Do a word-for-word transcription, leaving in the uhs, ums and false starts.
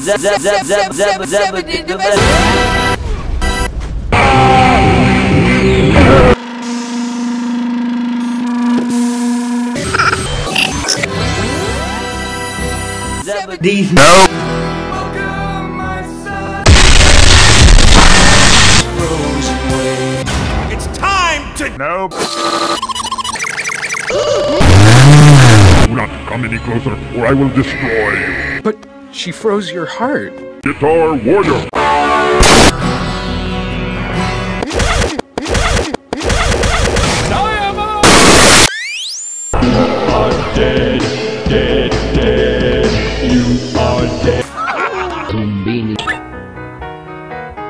These no. It's time to. Nope. Do not come any closer, or I will destroy you. But she froze your heart. Guitar Warrior. I'm dead, dead, dead.